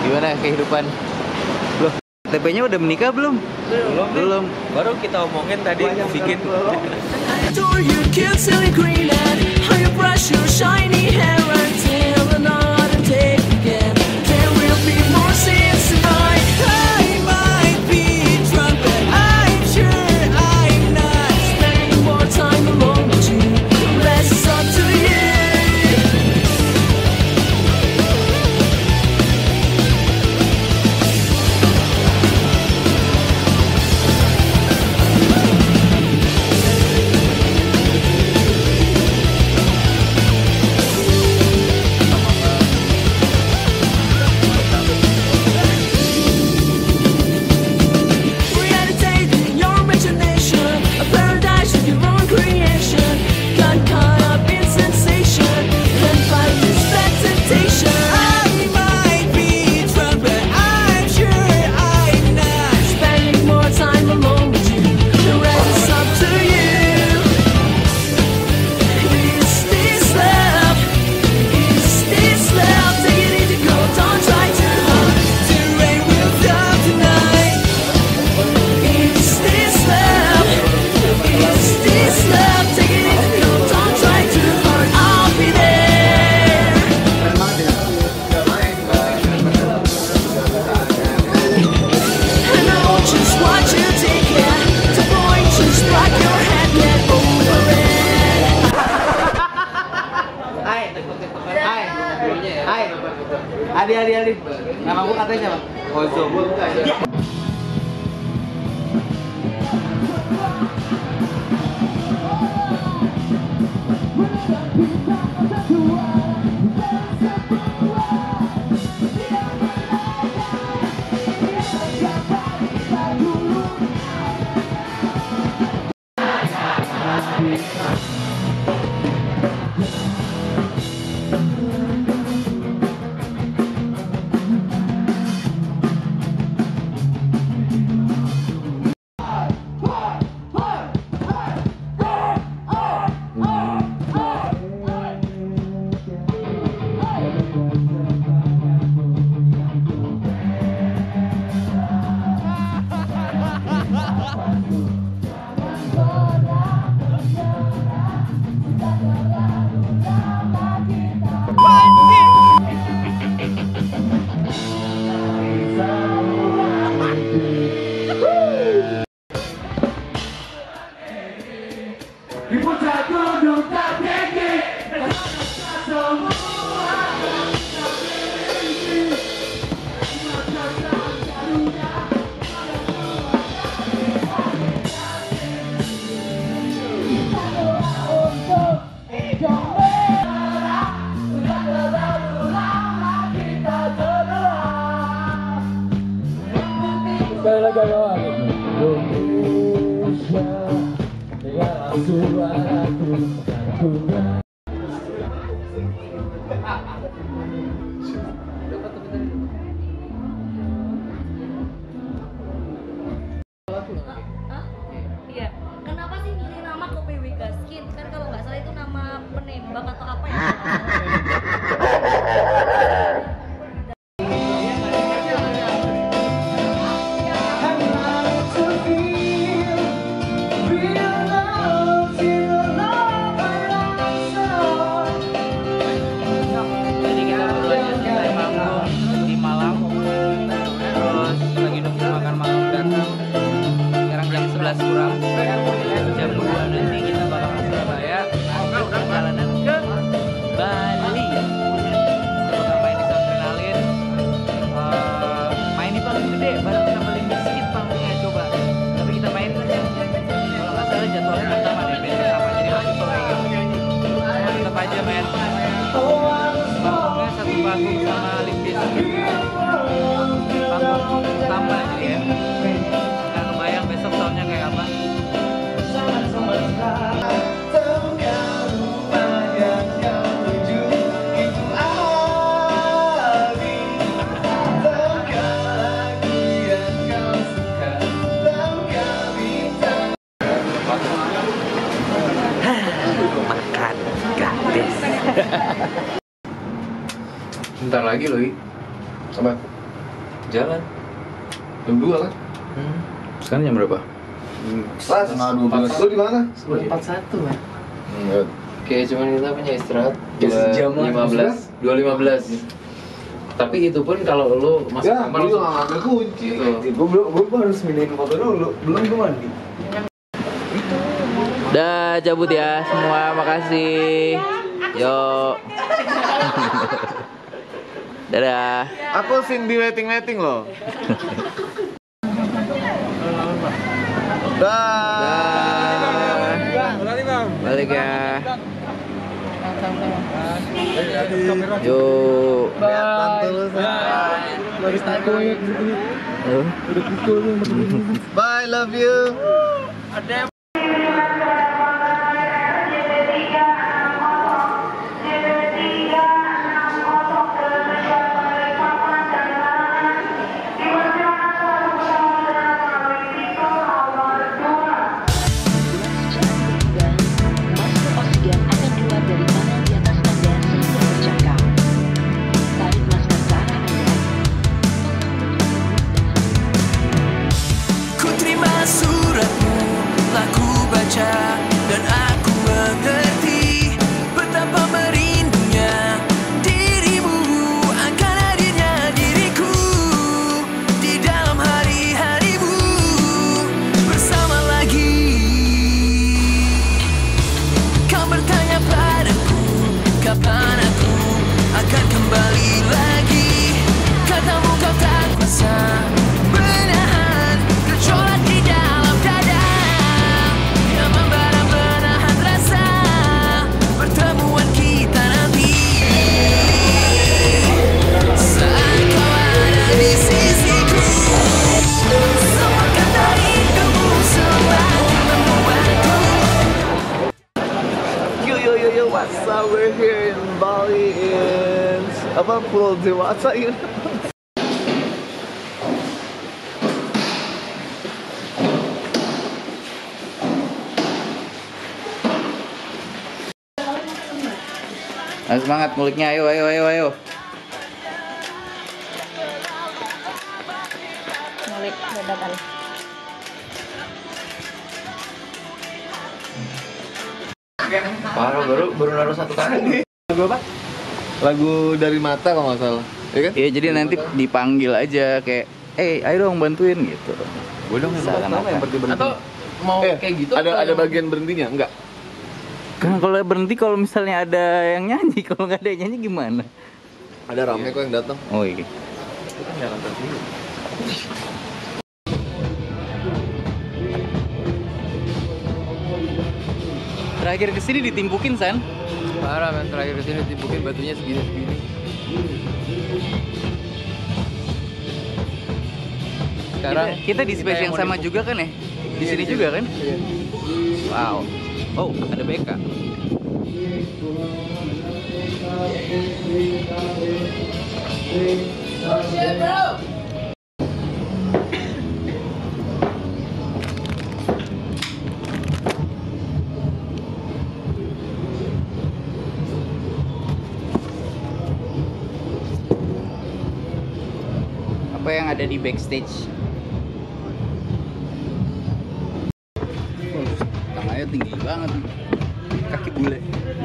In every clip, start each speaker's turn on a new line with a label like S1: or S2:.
S1: Gimana kehidupan? Loh, TP-nya udah menikah belum? Belum.
S2: Baru kita omongin tadi bikin.
S1: Adi. Nama gua katanya siapa? Ozo.
S3: Iya, kenapa sih milih nama Kopi Wigaskin? Kan kalau nggak salah itu nama penembak atau apa ya?
S1: panggung sama Limpis panggung utama gitu ya. Nggak kebayang besok tahunnya kayak apa.
S2: Makan gratis.
S4: Bentar lagi loh,
S2: Apa? Jalan.
S4: Jam 2 kan?
S1: Sekarang jam berapa?
S4: Setengah 12. Lu di mana?
S2: 41 kan?
S4: Oke,
S2: cuman kita punya istirahat
S4: Ya, sejam lah.
S2: 2.15. Tapi itu pun kalau lu masuk
S4: Ya,
S2: kamar
S4: gue juga
S2: langsung
S4: nggak ngambil kunci.
S2: Gitu.
S4: Gue harus mindahin motor dulu. Belum gue mandi.
S1: Dah cabut ya semua, makasih. Yo. Dadah.
S4: Aku sin di waiting loh.
S1: Dah. Balik ya. Yuk.
S4: Bye, love you.
S5: Masker oksigen akan keluar dari panel di atas Anda sehingga terjangkau. Tarik masker ke arah Anda.
S6: Ku terima suratmu, telah ku baca dan aku mengerti betapa merindunya dirimu akan hadirnya diriku di dalam hari-harimu bersama lagi. Kau bertanya padaku kapan aku akan kembali lagi. Katamu kau tak kuasa menahan gejolak di dalam dada yang membara menahan rasa pertemuan kita nanti. Saat kau ada di sisiku, semua kata rindumu selalu membuatku.
S4: Yo, what's up? We're here in Bali in apa Pulau Dewata ya?
S1: Ayo semangat nguliknya, ayo.
S3: Ngulik dadakan.
S2: parah, baru naruh satu kali.
S4: Lagu apa? Lagu dari mata kalau nggak salah, ya kan?
S1: Iya, jadi nanti dipanggil aja kayak, ayo dong bantuin gitu.
S4: Gue dong
S1: Salah
S4: yang
S1: apa?
S4: berhenti.
S2: Atau mau kayak gitu
S4: Ada bagian berhentinya? Enggak.
S1: Kan kalau berhenti kalau misalnya ada yang nyanyi, kalau nggak ada yang nyanyi gimana?
S4: Ada rame kok yang datang.
S1: Oh iya.
S2: Itu kan jalan kaki.
S1: Terakhir kesini ditimpukin San.
S2: Parah men, terakhir kesini timpukin batunya segini. Sekarang
S1: Kita di space yang
S2: mau
S1: sama juga kan ya? Di sini juga kan? Wow. Oh, ada BK. Apa yang ada di backstage? Tangannya tinggi banget nih. Kaki bule.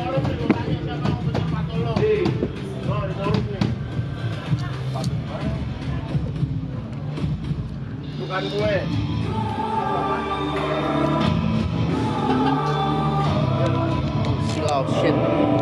S4: Bukan gue.
S1: Oh shit.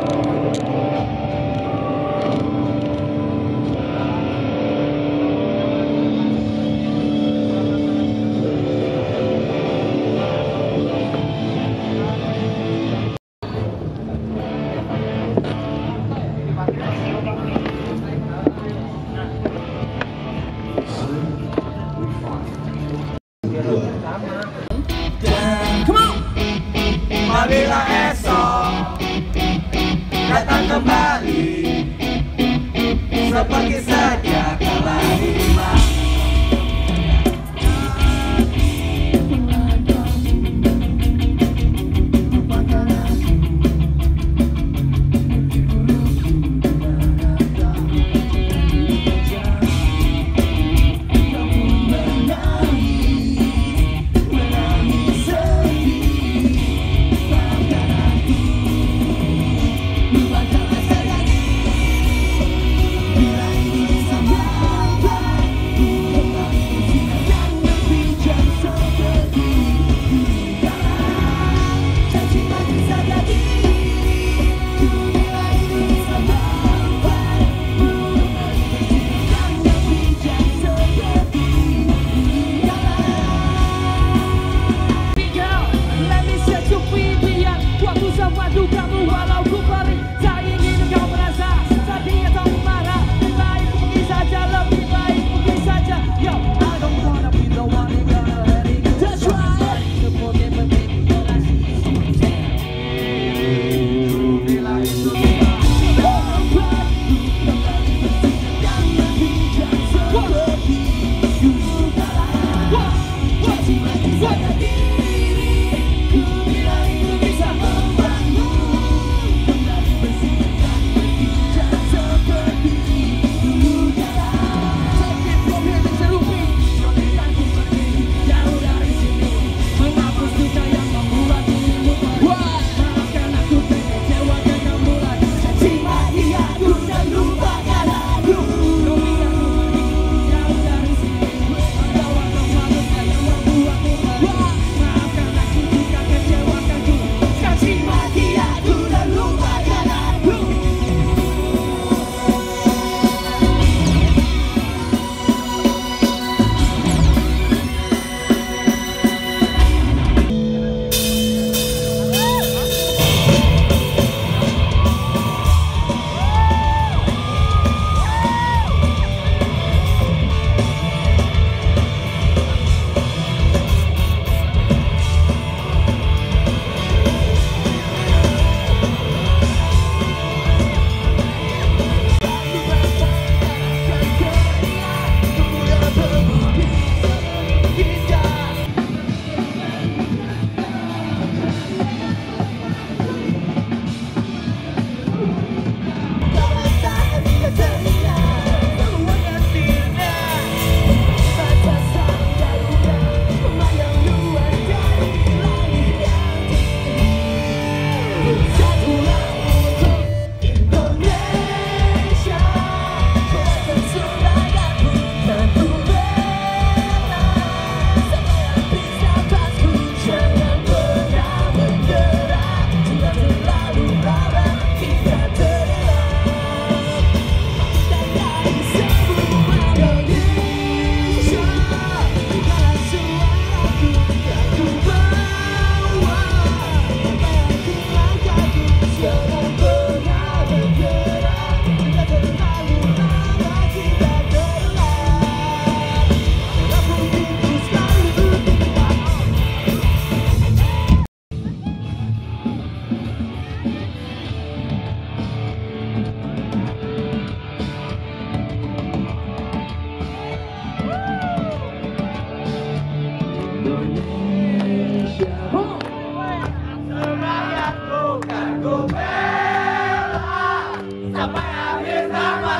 S6: Marilah esok datang kembali seperti sedia kala lima.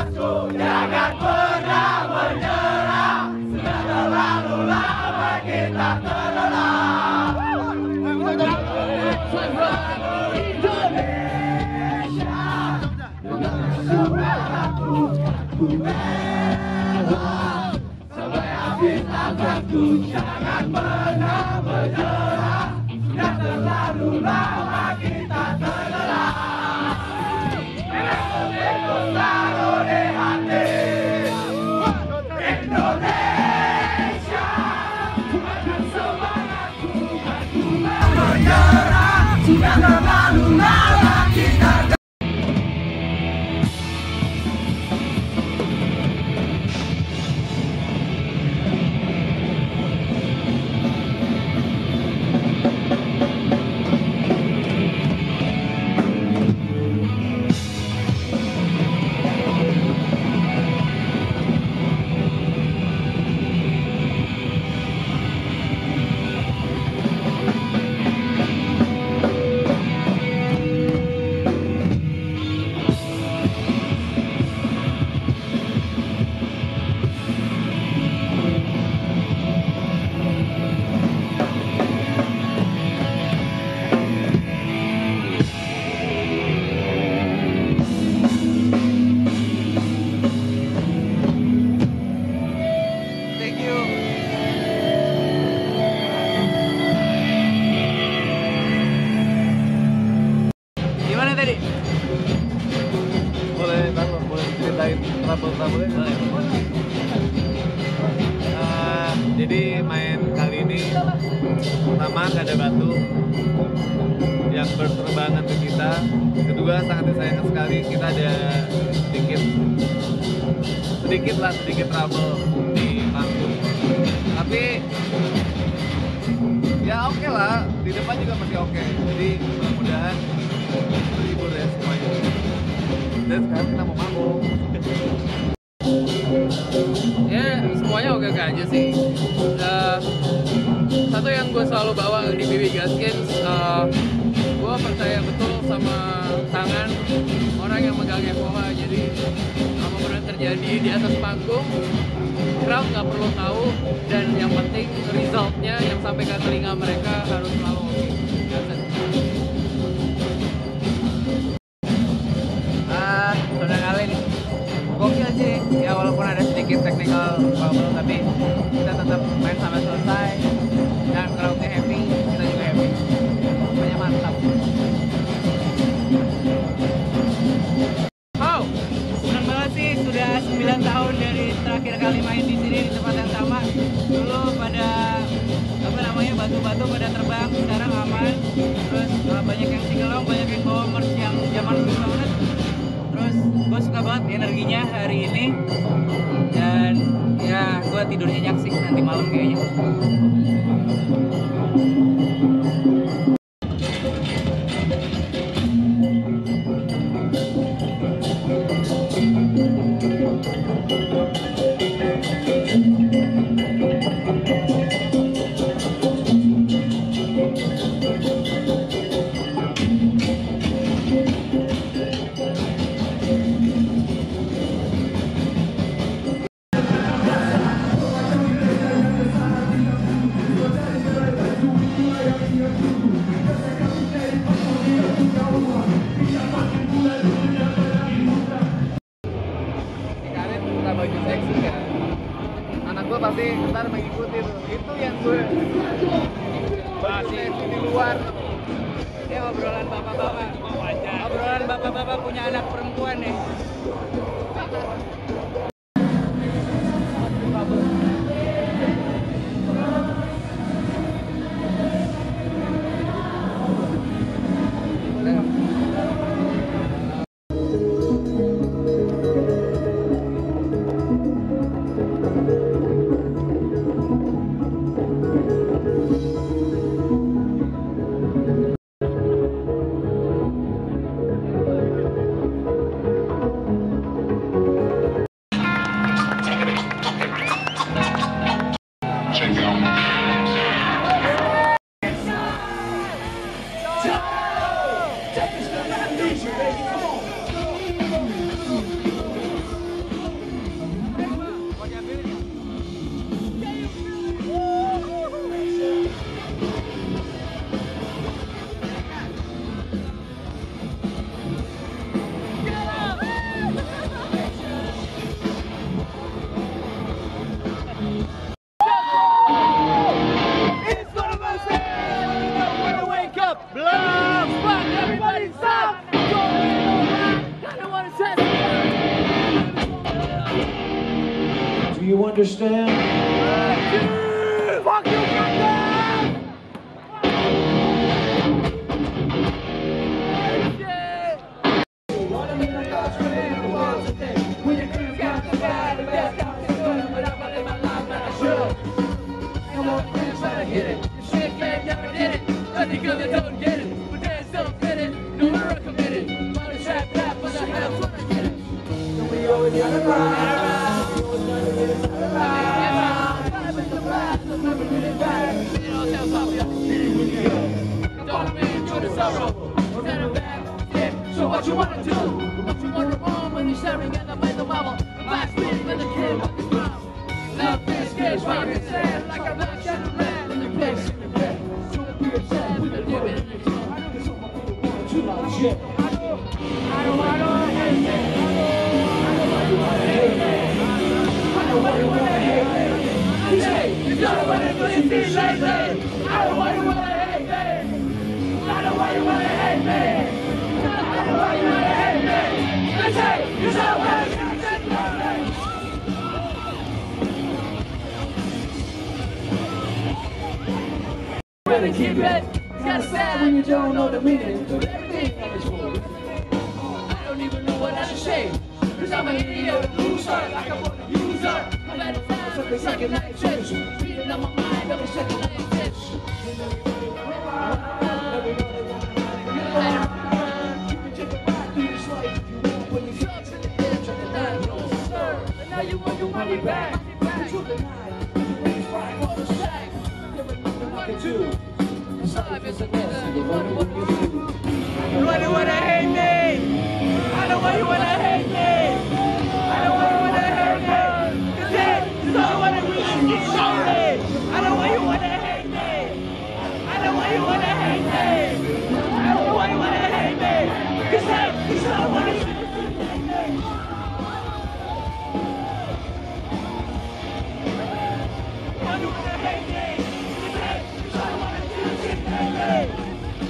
S1: Thank you. Gimana tadi?
S4: Boleh ceritain trouble-trouble-nya?
S1: Boleh.
S4: Jadi main kali ini pertama nggak ada batu yang berterbangan ke kita. Kedua sangat disayangkan sekali kita ada sedikit trouble di panggung. Tapi ya oke lah, di depan juga masih oke. Jadi mudah-mudahan terhibur ya semuanya. Dan sekarang kita mau mabuk.
S7: Ya semuanya oke-oke aja sih. Satu yang gue selalu bawa di BB Gaskins, gue percaya betul sama tangan orang yang megang FOH. Jadi apapun yang terjadi di atas panggung, crowd nggak perlu tahu, dan yang penting resultnya yang sampai ke telinga mereka harus selalu oke.
S1: Udah kali nih. Gokil sih. Ya walaupun ada sedikit technical problem, tapi kita tetap main sampai selesai. Dan crowdnya happy, kita juga happy. Pokoknya mantap. Oh, senang banget sih. Sudah 9 tahun dari terakhir kali main di sini di tempat yang sama. Dulu pada batu-batu pada terbang, sekarang aman. Terus banyak yang singelong, banyak yang bawa merch yang zaman dulu banget. Terus gue suka banget energinya hari ini. Dan ya gue tidur nyenyak sih nanti malam kayaknya.
S4: Baju seksi kan, anak gue pasti ntar mengikuti tuh. Itu yang gue seksi di luar.
S1: Ya obrolan bapak-bapak. Obrolan bapak-bapak punya anak perempuan nih.
S6: you understand?
S7: Fuck you, goddamn! Because I don't get it, but they don't get it. No, we're committed. Money trap rap, but I have what I get it.
S6: We always gotta ride. We always gotta get it
S7: so what you wanna do? What you wanna roam when you're sharing and I play the bubble? My speed and the kid with the drum. Love this cage, rock and sand like a black shadow man in the place in the bed. So be upset with the divot in the tongue. I don't wanna hate me. I don't wanna hate me. Hey, you don't wanna do it lately. I don't wanna hate me. I don't wanna hate me. I don't wanna hate me. Hey, you don't wanna hate me. Better keep it. It's kinda sad when you don't know the meaning of everything that is for. I don't even know what I should say. Cause I'm an idiot, a loser, like I'm a user. I'm at a time for the second night church. Reading on my mind of a second night church. Now you want your money back.
S1: Why do you wanna hate me? I don't want you wanna hate me. I don't want you wanna hate me. Cause hey, you don't wanna really get lonely. I don't want you wanna hate me. I don't want you wanna hate me. I don't want you wanna hate me. Cause hey, you don't wanna hate me. Why do you wanna hate me? Cause hey, you don't wanna do shit like me.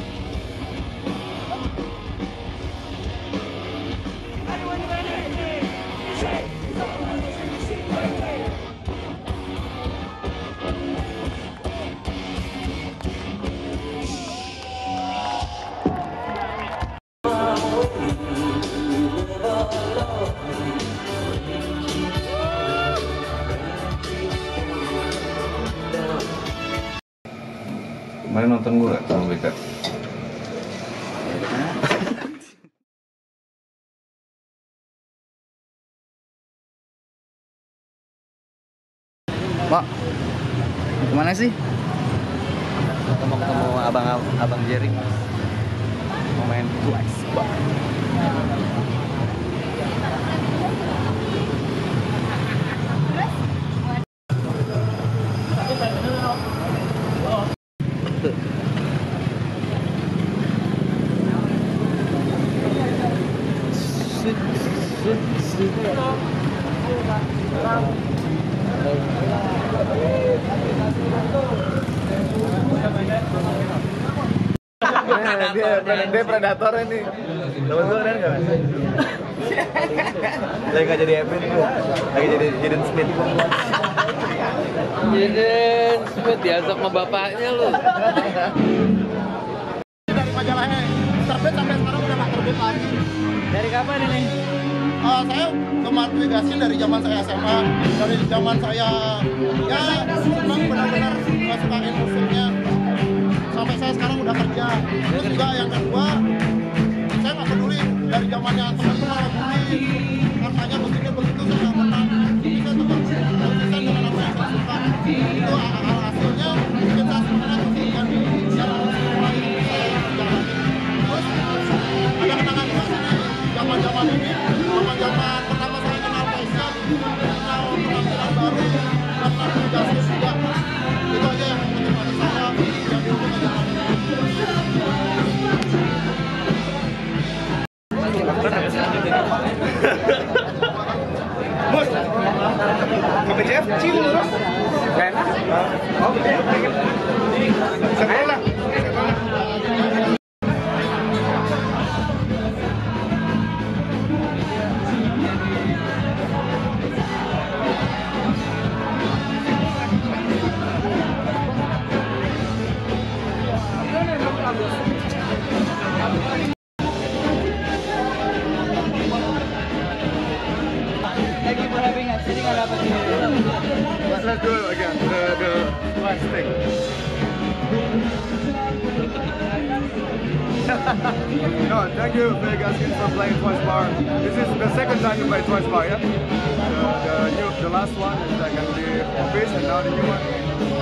S4: Kemarin nonton gue gak sama BK?
S8: Mak, kemana sih? Kita mau ketemu abang Jerry. Mau main Twice. Dia predator ini. Temen gue kan gak? Lagi gak jadi Evan gue. Lagi jadi Jaden Smith.
S7: Jaden Smith diazab sama bapaknya lu.
S9: Dari majalahnya terbit sampai sekarang udah gak terbit lagi.
S1: Dari kapan ini?
S9: Saya gemar Gasin dari zaman saya SMA, dari zaman saya ya memang benar-benar sukain musiknya. Sampai saya sekarang udah kerja. Terus juga yang kedua, saya nggak peduli dari zamannya teman-teman bully, katanya begini begitu saya nggak pernah. Jadi saya tetap konsisten dengan apa yang saya suka. Itu hasilnya bikin saya semangat untuk yang mulai saya jalani. Terus ada kenangan juga sini zaman-zaman ini, zaman-zaman pertama saya kenal Faisal, kenal penampilan baru, kenal Gasin juga. Itu aja yang penting bagi saya yang diukur aja.
S8: Mus, ke BCF cium terus. Gak enak. Oh, BCF pengen. Sekolah.
S1: Thank you for having us. Jadi nggak dapat ini.
S4: Let's do it again. The last thing. No, thank you, Vegas Kids, for playing Twice Bar. This is the second time you play Twice Bar, yeah? The last one is like the office, and now the new one.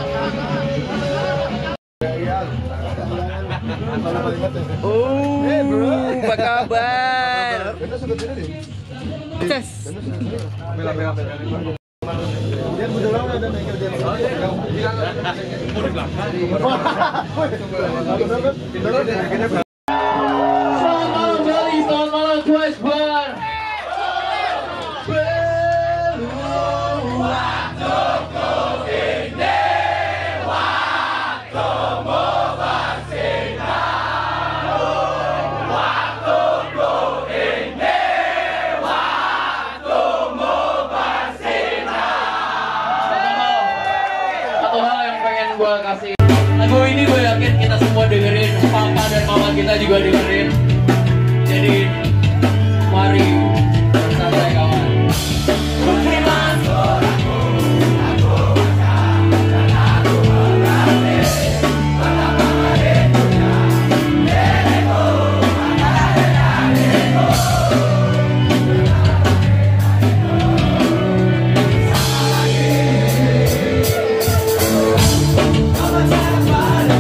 S7: Hey bro, apa kabar? Sukses.
S2: Selamat malam Bali, selamat malam Twice Bar. Satu hal yang pengen gue kasih, lagu ini gue yakin kita semua dengerin, papa dan mama kita juga dengerin. Jadi mari santai kawan.
S6: Bye.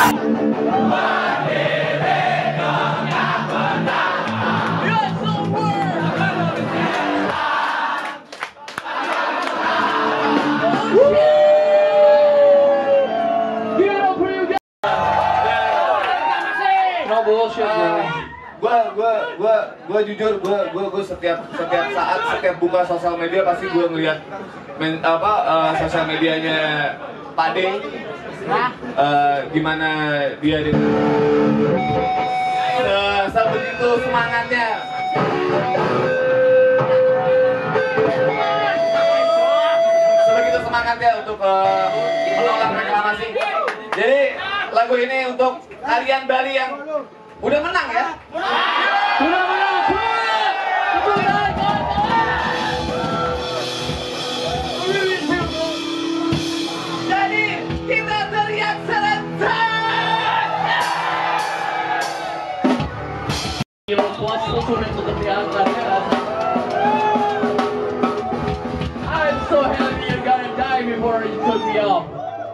S2: No bullshit,
S4: Gua jujur, gua setiap saat, setiap buka sosial media pasti gua ngeliat sosial medianya Pak D. Gimana dia sebegitu semangatnya. Sebegitu semangatnya untuk menolak reklamasi. Jadi lagu ini untuk kalian Bali yang udah menang ya.
S2: Sudah menang,
S4: Jadi kita teriak serentak.
S2: Gila, puasa sudah tetap diangkat ya rasa. I'm so happy you're gonna die before you took me off.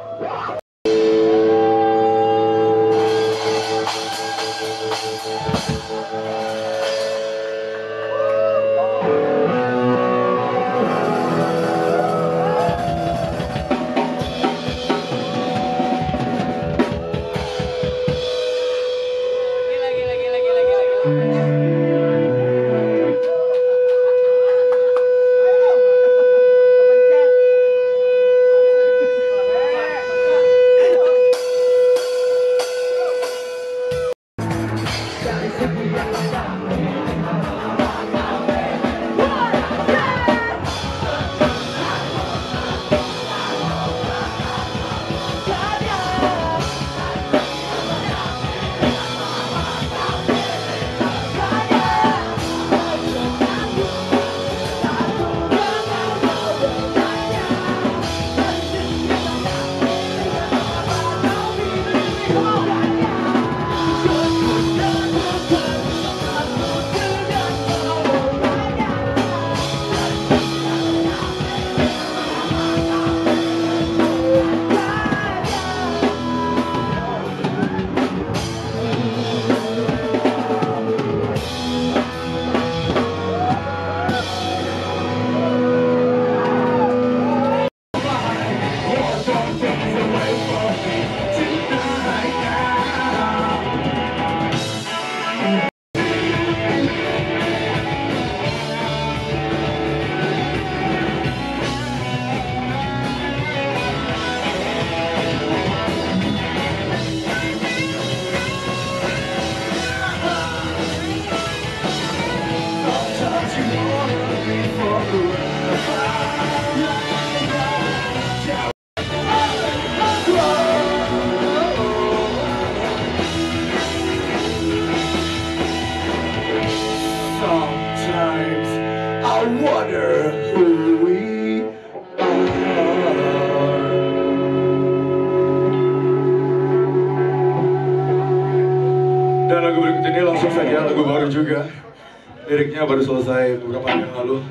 S10: Dan lagu berikut ini langsung saja lagu baru juga. Liriknya baru selesai beberapa hari yang lalu.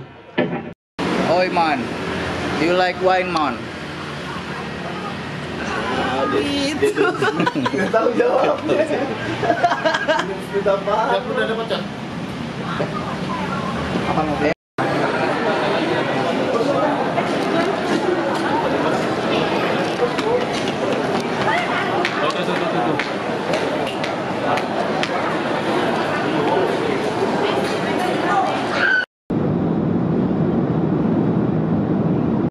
S11: Oi man, do you like wine man?
S9: Itu. Nggak tahu jawabnya. Udah dapat, Chan?
S11: Apa mau